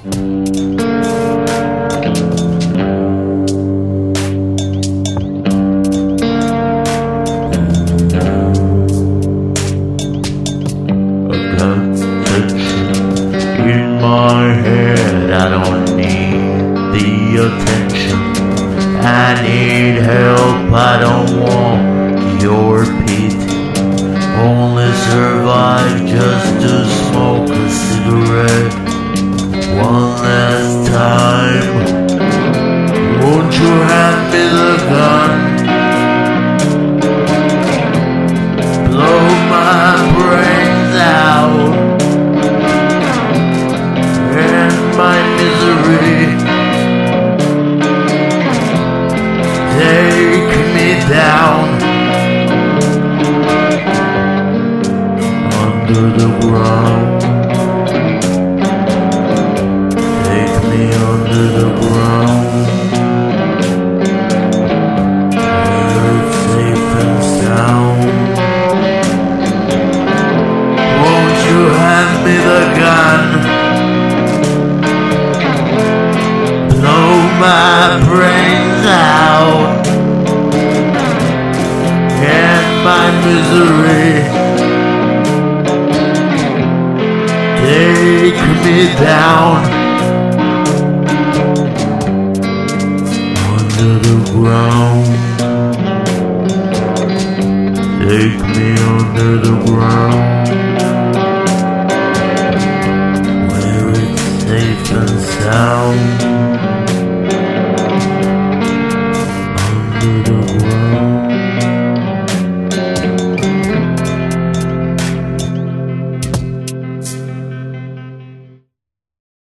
In my head, I don't need the attention. I need help, I don't want your pity. Only survive just to smoke a cigarette one last time. Won't you hand me the gun? Blow my brains out. My misery, take me down under the ground. Take me under the ground, where it's safe and sound. Won't you hand me the gun? My brains out and my misery, take me down under the ground. Take me under the ground.